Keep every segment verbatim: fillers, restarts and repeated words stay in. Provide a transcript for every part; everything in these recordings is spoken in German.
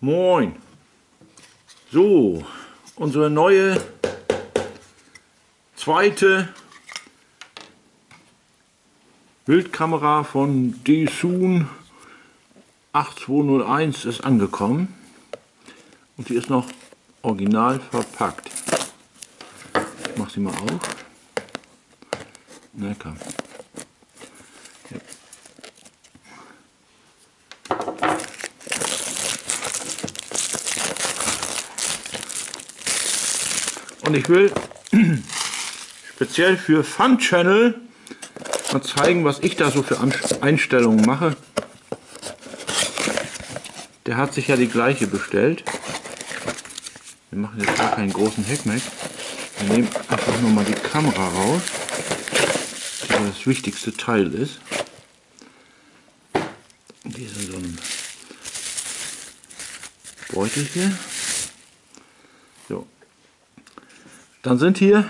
Moin! So, unsere neue zweite Bildkamera von Desun acht zwei null eins ist angekommen und die ist noch original verpackt. Ich mache sie mal auf. Na komm. Ja. Und ich will speziell für Fun Channel mal zeigen, was ich da so für Einstellungen mache. Der hat sich ja die gleiche bestellt. Wir machen jetzt gar keinen großen Heckmeck. Wir nehmen einfach nur mal die Kamera raus, die das wichtigste Teil ist. Die ist in so einem Beutel hier. So. Dann sind hier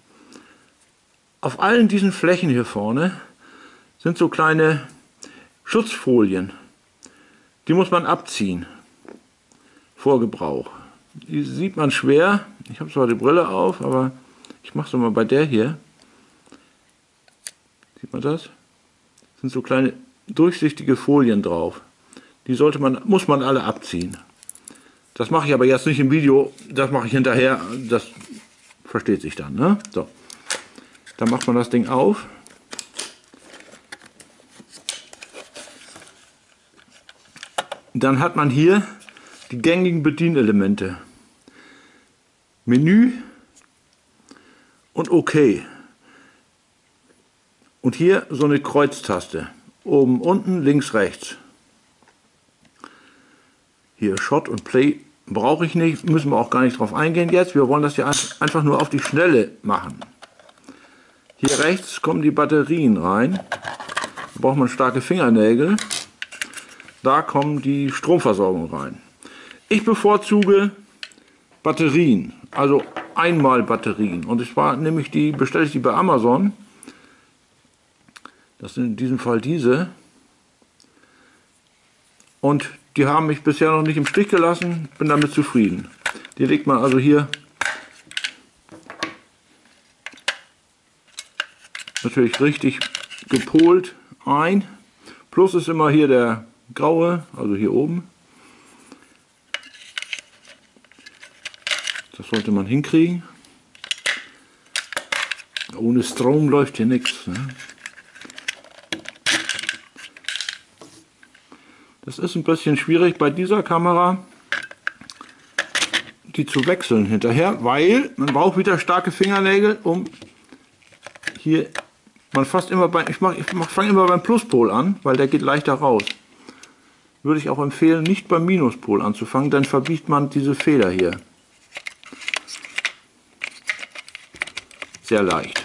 auf allen diesen Flächen hier vorne sind so kleine Schutzfolien. Die muss man abziehen vor Gebrauch. Die sieht man schwer. Ich habe zwar die Brille auf, aber ich mache es mal bei der hier. Sieht man das? Das sind so kleine durchsichtige Folien drauf. Die sollte man, muss man alle abziehen. Das mache ich aber jetzt nicht im Video. Das mache ich hinterher. Das versteht sich dann, ne? So. Dann macht man das Ding auf. Dann hat man hier die gängigen Bedienelemente. Menü und OK. Und hier so eine Kreuztaste. Oben, unten, links, rechts. Hier Shot und Play brauche ich nicht, müssen wir auch gar nicht drauf eingehen jetzt. Wir wollen das ja einfach nur auf die Schnelle machen. Hier rechts kommen die Batterien rein. Da braucht man starke Fingernägel. Da kommen die Stromversorgung rein. Ich bevorzuge Batterien, also einmal Batterien. Und ich war nämlich die, bestelle ich die bei Amazon. Das sind in diesem Fall diese. Und die haben mich bisher noch nicht im Stich gelassen, bin damit zufrieden. Die legt man also hier natürlich richtig gepolt ein. Plus ist immer hier der graue, also hier oben. Das sollte man hinkriegen. Ohne Strom läuft hier nichts. Ne? Das ist ein bisschen schwierig bei dieser Kamera, die zu wechseln hinterher, weil man braucht wieder starke Fingernägel, um hier, man fast immer bei, ich, mach, ich mach, fange immer beim Pluspol an, weil der geht leichter raus. Würde ich auch empfehlen, nicht beim Minuspol anzufangen, dann verbiegt man diese Feder hier. Sehr leicht.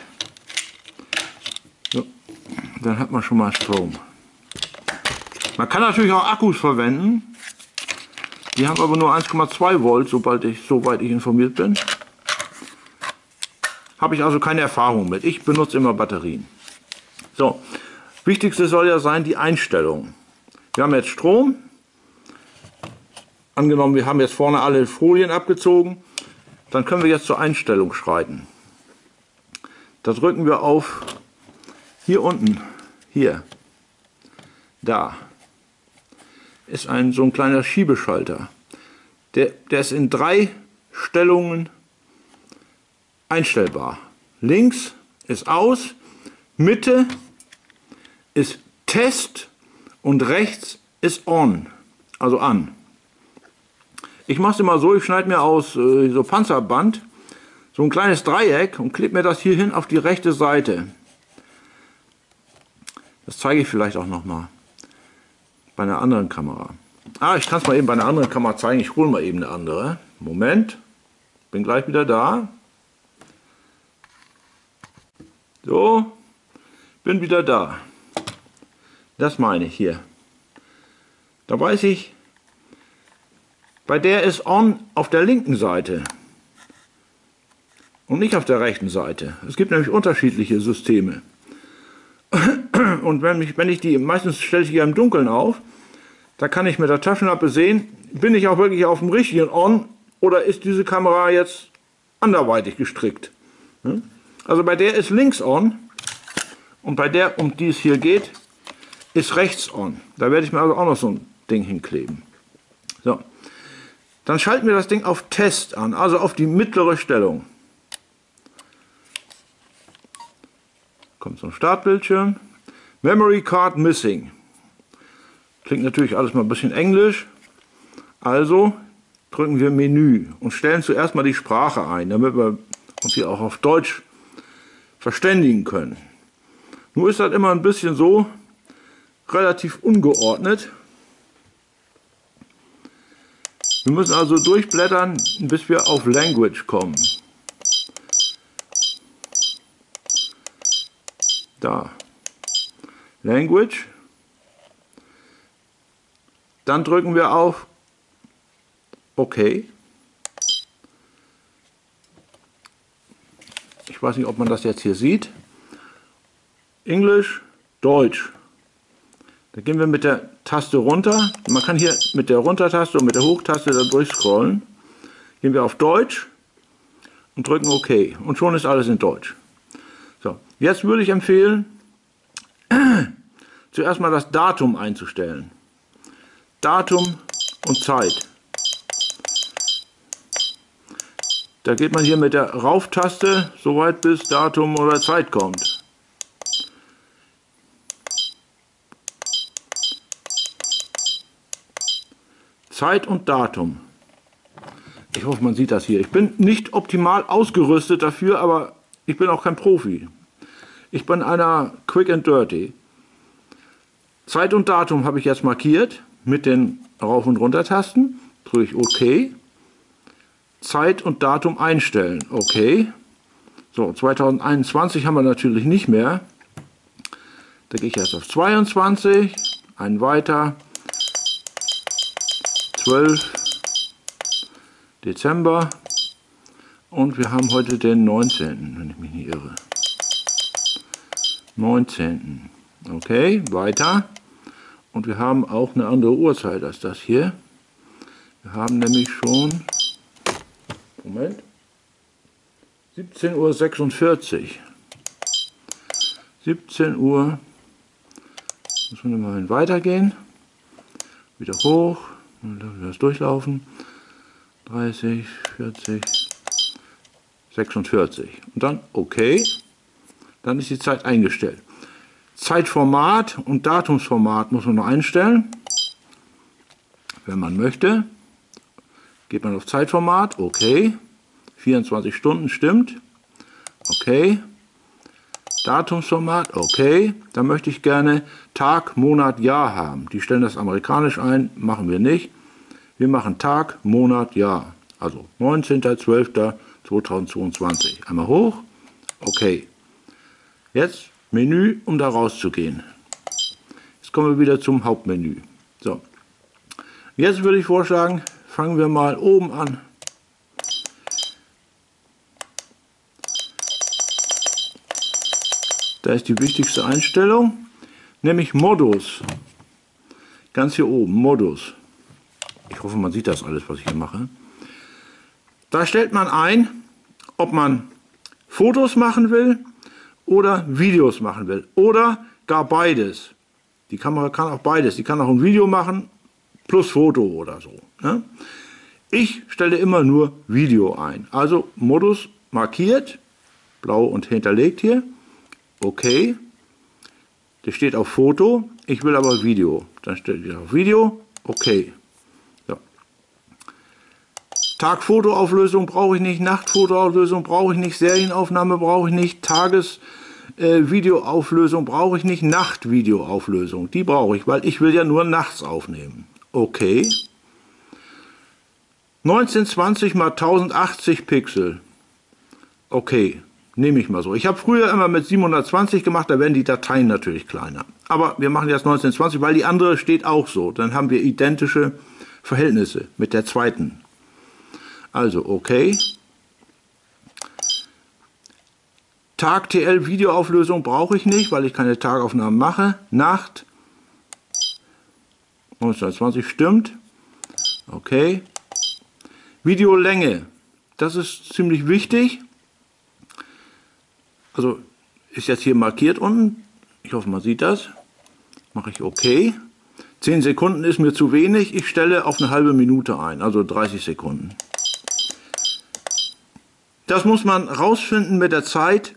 So, dann hat man schon mal Strom. Man kann natürlich auch Akkus verwenden. Die haben aber nur eins Komma zwei Volt, sobald ich, soweit ich informiert bin. Habe ich also keine Erfahrung mit. Ich benutze immer Batterien. So, wichtigste soll ja sein die Einstellung. Wir haben jetzt Strom. Angenommen, wir haben jetzt vorne alle Folien abgezogen. Dann können wir jetzt zur Einstellung schreiten. Da drücken wir auf hier unten, hier, da. Ist ein so ein kleiner Schiebeschalter. Der, der ist in drei Stellungen einstellbar. Links ist aus, Mitte ist Test und rechts ist On, also an. Ich mache es immer so, ich schneide mir aus äh, so Panzerband so ein kleines Dreieck und klebe mir das hier hin auf die rechte Seite. Das zeige ich vielleicht auch noch mal. Bei einer anderen Kamera. Ah, ich kann es mal eben bei einer anderen Kamera zeigen. Ich hole mal eben eine andere. Moment. Bin gleich wieder da. So. Bin wieder da. Das meine ich hier. Da weiß ich, bei der ist On auf der linken Seite. Und nicht auf der rechten Seite. Es gibt nämlich unterschiedliche Systeme. Und wenn ich, wenn ich die, meistens stelle ich die ja im Dunkeln auf, Da kann ich mit der Taschenlampe sehen, bin ich auch wirklich auf dem richtigen On oder ist diese Kamera jetzt anderweitig gestrickt. Also bei der ist links On und bei der, um die es hier geht, ist rechts On. Da werde ich mir also auch noch so ein Ding hinkleben. So. Dann schalten wir das Ding auf Test an, also auf die mittlere Stellung. Kommt so ein Startbildschirm. Memory Card Missing. Klingt natürlich alles mal ein bisschen englisch. Also drücken wir Menü und stellen zuerst mal die Sprache ein, damit wir uns hier auch auf Deutsch verständigen können. Nur ist das immer ein bisschen so relativ ungeordnet. Wir müssen also durchblättern, bis wir auf Language kommen. Da. Language. Dann drücken wir auf OK. Ich weiß nicht, ob man das jetzt hier sieht. Englisch, Deutsch. Da gehen wir mit der Taste runter. Man kann hier mit der Runtertaste und mit der Hochtaste da durchscrollen. Gehen wir auf Deutsch und drücken OK. Und schon ist alles in Deutsch. So, jetzt würde ich empfehlen, zuerst mal das Datum einzustellen. Datum und Zeit. Da geht man hier mit der Rauftaste so weit, bis Datum oder Zeit kommt. Zeit und Datum. Ich hoffe, man sieht das hier. Ich bin nicht optimal ausgerüstet dafür, aber ich bin auch kein Profi. Ich bin einer Quick and Dirty. Zeit und Datum habe ich jetzt markiert mit den Rauf- und Runter-Tasten. Drücke ich OK. Zeit und Datum einstellen. OK. So, zweitausendeinundzwanzig haben wir natürlich nicht mehr. Da gehe ich erst auf zweiundzwanzig. Einen weiter. zwölf Dezember. Und wir haben heute den neunzehnten, wenn ich mich nicht irre. neunzehnten. Okay, weiter. Und wir haben auch eine andere Uhrzeit als das hier. Wir haben nämlich schon, Moment, siebzehn Uhr sechsundvierzig. siebzehn Uhr, müssen wir mal weitergehen. Wieder hoch, das durchlaufen. dreißig, vierzig, sechsundvierzig. Und dann OK. Dann ist die Zeit eingestellt. Zeitformat und Datumsformat muss man noch einstellen. Wenn man möchte, geht man auf Zeitformat, OK. vierundzwanzig Stunden stimmt. OK. Datumsformat, OK. Dann möchte ich gerne Tag, Monat, Jahr haben. Die stellen das amerikanisch ein, machen wir nicht. Wir machen Tag, Monat, Jahr. Also neunzehnter zwölfter zweitausendzweiundzwanzig. Einmal hoch, OK. Jetzt Menü, um da rauszugehen. Jetzt kommen wir wieder zum Hauptmenü. So. Jetzt würde ich vorschlagen, fangen wir mal oben an. Da ist die wichtigste Einstellung, nämlich Modus. Ganz hier oben, Modus. Ich hoffe, man sieht das alles, was ich hier mache. Da stellt man ein, ob man Fotos machen will oder Videos machen will oder gar beides. Die Kamera kann auch beides. Die kann auch ein Video machen plus Foto oder so. Ne? Ich stelle immer nur Video ein. Also Modus markiert, blau und hinterlegt hier. OK. Der steht auf Foto. Ich will aber Video. Dann stelle ich auf Video. OK. So. Tagfotoauflösung brauche ich nicht. Nachtfotoauflösung brauche ich nicht. Serienaufnahme brauche ich nicht. Tagesvideoauflösung äh, brauche ich nicht. Nachtvideoauflösung. Die brauche ich, weil ich will ja nur nachts aufnehmen. OK. neunzehnhundertzwanzig mal tausendachtzig Pixel. Okay. Nehme ich mal so. Ich habe früher immer mit siebenhundertzwanzig gemacht, da werden die Dateien natürlich kleiner. Aber wir machen jetzt neunzehnhundertzwanzig, weil die andere steht auch so. Dann haben wir identische Verhältnisse mit der zweiten. Also okay. Tag T L Videoauflösung brauche ich nicht, weil ich keine Tagaufnahmen mache. Nacht. neunhundertzweiundzwanzig stimmt. Okay. Videolänge. Das ist ziemlich wichtig. Also ist jetzt hier markiert unten. Ich hoffe, man sieht das. Mache ich OK. zehn Sekunden ist mir zu wenig. Ich stelle auf eine halbe Minute ein, also dreißig Sekunden. Das muss man rausfinden mit der Zeit.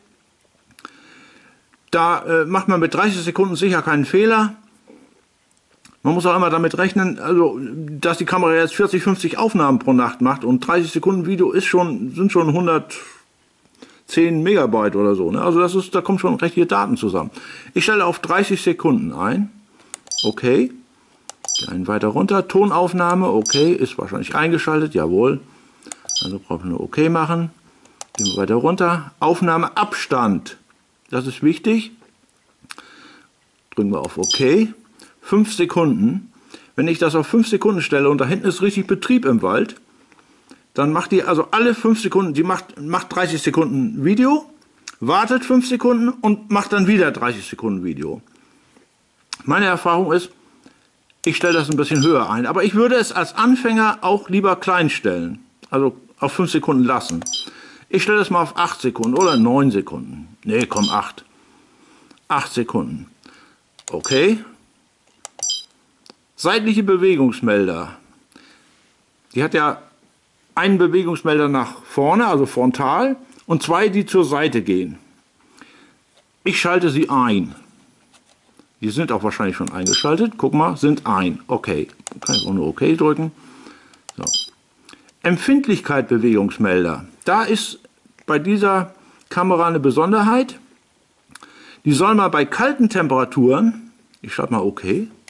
Da äh, macht man mit dreißig Sekunden sicher keinen Fehler. Man muss auch immer damit rechnen, also, dass die Kamera jetzt vierzig, fünfzig Aufnahmen pro Nacht macht und dreißig Sekunden Video ist schon, sind schon hundertzehn Megabyte oder so. Ne? Also das ist, da kommen schon recht viele Daten zusammen. Ich stelle auf dreißig Sekunden ein. Okay. Gehen weiter runter. Tonaufnahme. Okay. Ist wahrscheinlich eingeschaltet. Jawohl. Also brauchen wir nur OK machen. Gehen wir weiter runter. Aufnahmeabstand. Das ist wichtig. Drücken wir auf OK. fünf Sekunden. Wenn ich das auf fünf Sekunden stelle und da hinten ist richtig Betrieb im Wald, dann macht die also alle fünf Sekunden, die macht, macht dreißig Sekunden Video, wartet fünf Sekunden und macht dann wieder dreißig Sekunden Video. Meine Erfahrung ist, ich stelle das ein bisschen höher ein, aber ich würde es als Anfänger auch lieber klein stellen, also auf fünf Sekunden lassen. Ich stelle es mal auf acht Sekunden oder neun Sekunden. Ne, komm, acht. acht Sekunden. Okay. Seitliche Bewegungsmelder. Die hat ja einen Bewegungsmelder nach vorne, also frontal, und zwei, die zur Seite gehen. Ich schalte sie ein. Die sind auch wahrscheinlich schon eingeschaltet. Guck mal, sind ein. Okay. Kann ich auch nur OK drücken. So. Empfindlichkeit Bewegungsmelder. Da ist bei dieser Kamera eine Besonderheit. Die soll mal bei kalten Temperaturen, ich schalte mal OK,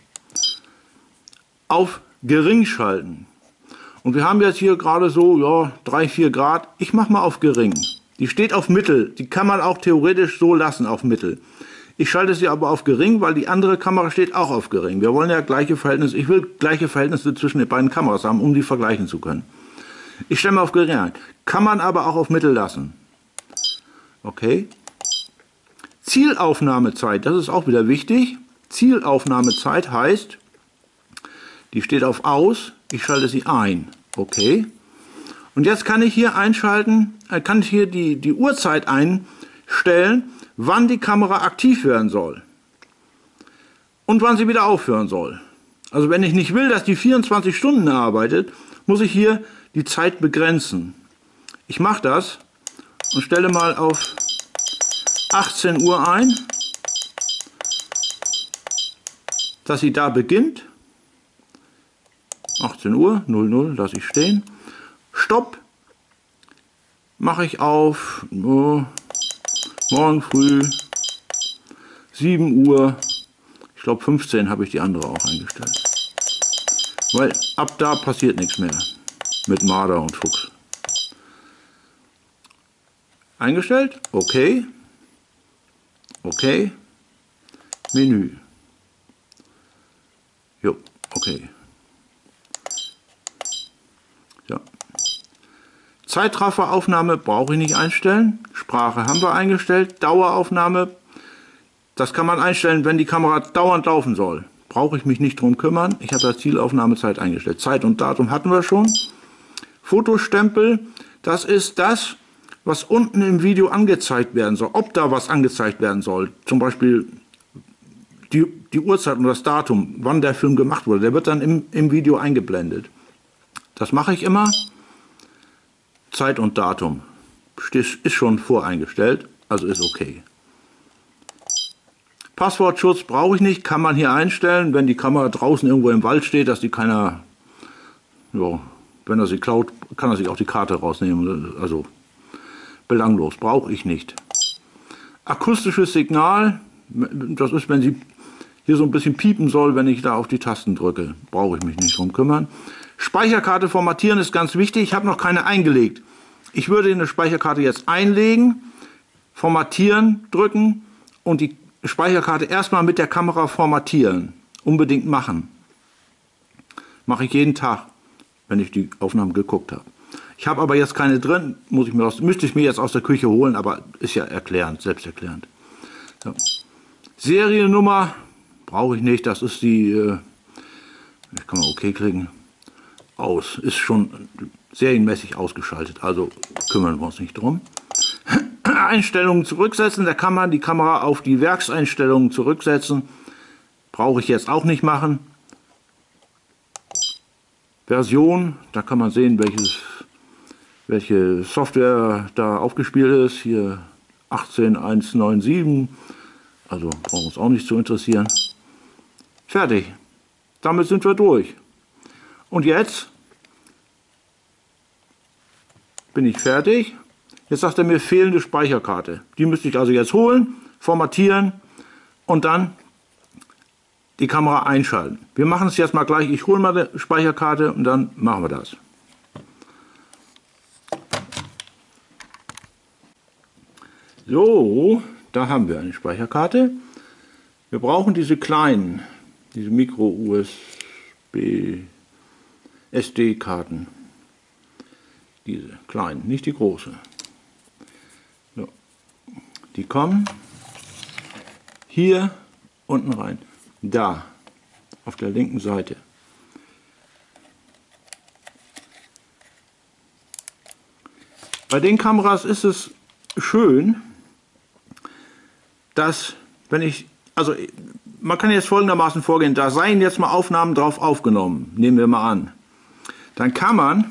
auf gering schalten. Und wir haben jetzt hier gerade so ja, drei, vier Grad. Ich mache mal auf gering. Die steht auf Mittel. Die kann man auch theoretisch so lassen auf Mittel. Ich schalte sie aber auf gering, weil die andere Kamera steht auch auf gering. Wir wollen ja gleiche Verhältnisse. Ich will gleiche Verhältnisse zwischen den beiden Kameras haben, um die vergleichen zu können. Ich stelle mal auf gering ein. Kann man aber auch auf Mittel lassen. Okay. Zielaufnahmezeit, das ist auch wieder wichtig. Zielaufnahmezeit heißt, die steht auf Aus, ich schalte sie ein. Okay. Und jetzt kann ich hier einschalten, kann ich hier die, die Uhrzeit einstellen, wann die Kamera aktiv werden soll. Und wann sie wieder aufhören soll. Also wenn ich nicht will, dass die vierundzwanzig Stunden arbeitet, muss ich hier die Zeit begrenzen. Ich mache das und stelle mal auf achtzehn Uhr ein, dass sie da beginnt. achtzehn Uhr, null null lasse ich stehen. Stopp mache ich auf oh, morgen früh sieben Uhr. Ich glaube fünfzehn habe ich die andere auch eingestellt. Weil ab da passiert nichts mehr mit Marder und Fuchs. Eingestellt, okay. Okay. Menü. Jo, okay. Ja. Zeitrafferaufnahme brauche ich nicht einstellen. Sprache haben wir eingestellt. Daueraufnahme, das kann man einstellen, wenn die Kamera dauernd laufen soll. Brauche ich mich nicht drum kümmern. Ich habe das Zielaufnahmezeit eingestellt. Zeit und Datum hatten wir schon. Fotostempel, das ist das, was unten im Video angezeigt werden soll, ob da was angezeigt werden soll, zum Beispiel die, die Uhrzeit und das Datum, wann der Film gemacht wurde, der wird dann im, im Video eingeblendet. Das mache ich immer. Zeit und Datum ist schon voreingestellt, also ist okay. Passwortschutz brauche ich nicht, kann man hier einstellen, wenn die Kamera draußen irgendwo im Wald steht, dass die keiner, ja, wenn er sie klaut, kann er sich auch die Karte rausnehmen, also belanglos, brauche ich nicht. Akustisches Signal, das ist, wenn sie hier so ein bisschen piepen soll, wenn ich da auf die Tasten drücke. Brauche ich mich nicht drum kümmern. Speicherkarte formatieren ist ganz wichtig. Ich habe noch keine eingelegt. Ich würde eine Speicherkarte jetzt einlegen, formatieren drücken und die Speicherkarte erstmal mit der Kamera formatieren. Unbedingt machen. Mache ich jeden Tag, wenn ich die Aufnahmen geguckt habe. Ich habe aber jetzt keine drin, muss ich mir aus, müsste ich mir jetzt aus der Küche holen, aber ist ja erklärend, selbsterklärend. So. Seriennummer brauche ich nicht, das ist die, äh, Das kann man okay klicken. Aus. Ist schon serienmäßig ausgeschaltet, also kümmern wir uns nicht drum. Einstellungen zurücksetzen, da kann man die Kamera auf die Werkseinstellungen zurücksetzen. Brauche ich jetzt auch nicht machen. Version, da kann man sehen, welches, welche Software da aufgespielt ist. Hier achtzehn Punkt eins neun sieben, also brauchen wir uns auch nicht zu interessieren. Fertig. Damit sind wir durch. Und jetzt bin ich fertig. Jetzt sagt er mir fehlende Speicherkarte. Die müsste ich also jetzt holen, formatieren und dann die Kamera einschalten. Wir machen es jetzt mal gleich. Ich hole mal die Speicherkarte und dann machen wir das. So, da haben wir eine Speicherkarte. Wir brauchen diese kleinen, diese Micro-U S B S D-Karten. Diese kleinen, nicht die große. So. Die kommen hier unten rein. Da, auf der linken Seite. Bei den Kameras ist es schön, dass, wenn ich, also man kann jetzt folgendermaßen vorgehen, da seien jetzt mal Aufnahmen drauf aufgenommen, nehmen wir mal an. Dann kann man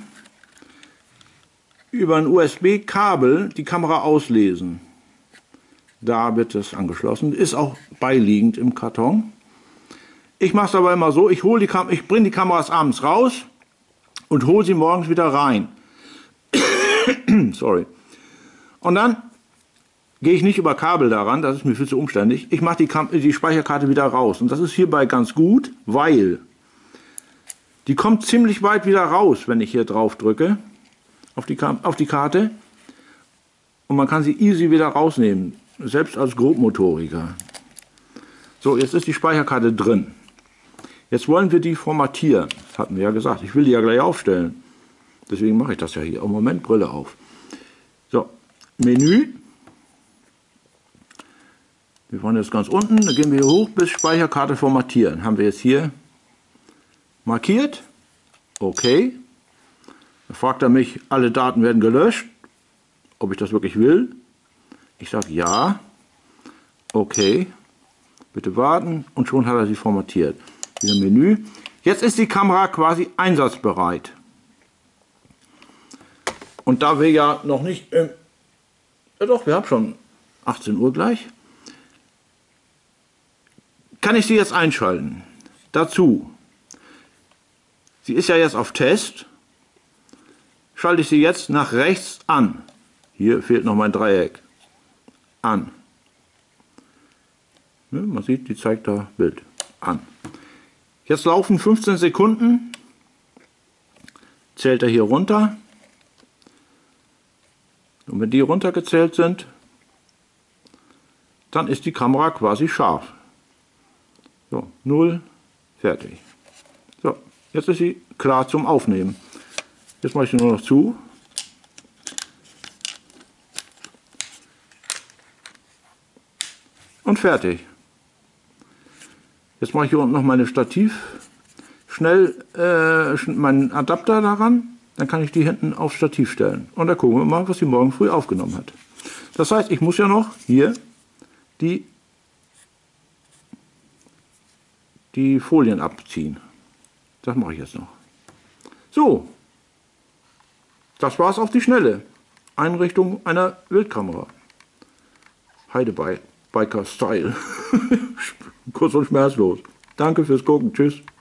über ein U S B-Kabel die Kamera auslesen. Da wird es angeschlossen, ist auch beiliegend im Karton. Ich mache es aber immer so, ich, hol die Kam ich bringe die Kameras abends raus und hole sie morgens wieder rein. Sorry. Und dann gehe ich nicht über Kabel daran, das ist mir viel zu umständlich. Ich mache die, die Speicherkarte wieder raus. Und das ist hierbei ganz gut, weil die kommt ziemlich weit wieder raus, wenn ich hier drauf drücke, auf die, auf die Karte. Und man kann sie easy wieder rausnehmen, selbst als Grobmotoriker. So, jetzt ist die Speicherkarte drin. Jetzt wollen wir die formatieren. Das hatten wir ja gesagt. Ich will die ja gleich aufstellen. Deswegen mache ich das ja hier. Im Moment Brille auf. So, Menü. Wir fahren jetzt ganz unten. Dann gehen wir hier hoch bis Speicherkarte formatieren. Haben wir jetzt hier markiert. Okay. Dann fragt er mich, alle Daten werden gelöscht. Ob ich das wirklich will. Ich sage ja. Okay. Bitte warten. Und schon hat er sie formatiert. Wieder Menü. Jetzt ist die Kamera quasi einsatzbereit. Und da wir ja noch nicht... Ähm, ja doch, wir haben schon achtzehn Uhr gleich. Kann ich sie jetzt einschalten. Dazu. Sie ist ja jetzt auf Test. Schalte ich sie jetzt nach rechts an. Hier fehlt noch mein Dreieck. An. Ja, man sieht, die zeigt da Bild. An. Jetzt laufen fünfzehn Sekunden. Zählt er hier runter. Und wenn die runtergezählt sind, dann ist die Kamera quasi scharf. So, null, fertig. So, jetzt ist sie klar zum Aufnehmen. Jetzt mache ich sie nur noch zu. Und fertig. Jetzt mache ich hier unten noch meine Stativ, schnell äh, meinen Adapter daran, dann kann ich die hinten aufs Stativ stellen. Und dann gucken wir mal, was sie morgen früh aufgenommen hat. Das heißt, ich muss ja noch hier die, die Folien abziehen. Das mache ich jetzt noch. So, das war's auf die Schnelle. Einrichtung einer Wildkamera. Heidebiker Style. Kurz und schmerzlos. Danke fürs Gucken. Tschüss.